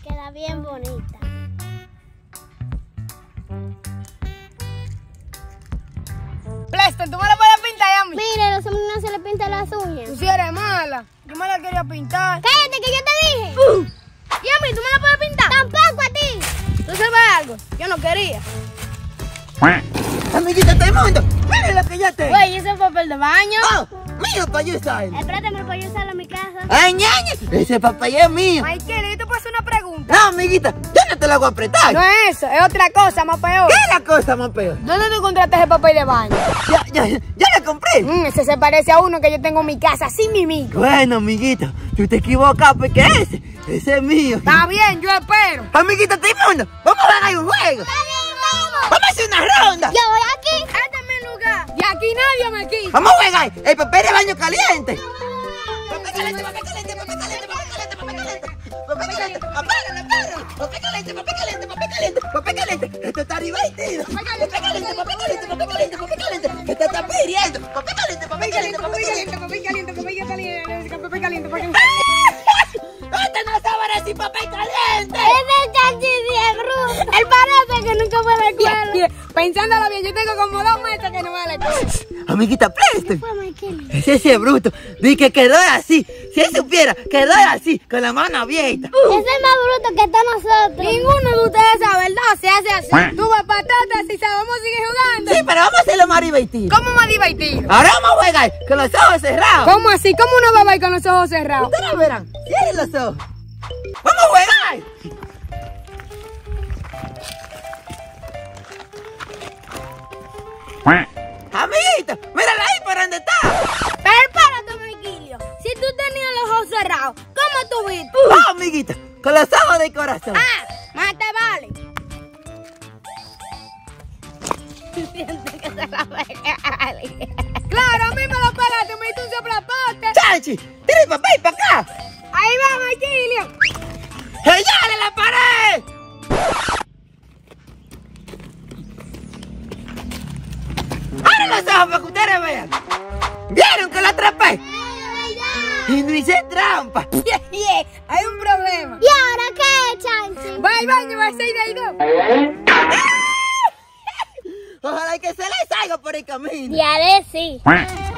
Queda bien bonita. Preston, ¿tú me la puedes pintar a mí? Mire, los hombres no se le pintan las uñas. Tú sí eres mala. Yo me la quería pintar. Cállate que yo te dije. ¿Y a mí tú me la puedes pintar? Tampoco a ti. ¿Tú sabes algo? Yo no quería. Amiguita, todo el mundo, miren lo que yo tengo. Güey, ese papel de baño. Oh, mío para yo usarlo. Espérate, me puedo usarlo en mi casa. Ay, ñaña, ese papel es mío. Michael, yo te puedo hacer una pregunta. No, amiguita, yo no te la voy a apretar. No es eso, es otra cosa más peor. ¿Qué es la cosa más peor? ¿Dónde tú encontraste ese papel de baño? Ya la compré. Ese se parece a uno que yo tengo en mi casa, así mimico. Bueno, amiguita, tú te equivocas porque ese es mío. Está bien, yo espero. Amiguita, todo el mundo, vamos a ganar un juego. Vamos a hacer una ronda. Yo voy aquí. Este es mi lugar. Y aquí nadie me quita. Vamos a jugar el papel de baño caliente. Papel caliente, papel caliente, papel caliente, papel caliente, papel caliente. Papel caliente, apáralo. Papel caliente, papel caliente, papel caliente, papel caliente. Esto está divertido. Papel caliente, papel caliente, papel caliente, papel caliente. Esto está pidiendo. Papel caliente, papel caliente, papel caliente. papel caliente, papel caliente. Este no sabe decir papel caliente. Ese chachi es bruto. Él parece que nunca fue a la escuela. Pensándolo bien, yo tengo como 2 meses que no voy a la escuela. Amiguita, Preston. Fue Michael. Ese es bruto. Di que quedó así. Si él supiera, quedó así, con la mano abierta. Ese es más bruto que todos nosotros. Ninguno de ustedes sabe, ¿verdad? Se hace así. Tú vas patatas y sabemos seguir jugando. Sí, pero vamos a hacerlo más divertido. ¿Cómo más divertido? Ahora vamos a jugar con los ojos cerrados. ¿Cómo así? ¿Cómo uno va a ver con los ojos cerrados? Ustedes verán. Cierren los ojos. ¡Vamos a jugar! Amiguita, mírala ahí por donde está. Pero espérate, Miquilio. Si tú tenías los ojos cerrados, ¿cómo tú viste? Oh, amiguita, con los ojos de corazón. Más te vale. Claro, a mí me lo pegaste, me hizo un soplapote. Chachi, tira el papel para acá. Ahí va, Miquilio. ¡Ellale la pared! ¡Abran los ojos para que ustedes vean! ¿Vieron que la atrapé? Y no hice trampa. Hay un problema. ¿Y ahora qué, Chanchi? Va al baño, va a 6 de 2. Ojalá que se les salga por el camino. Ya le sí.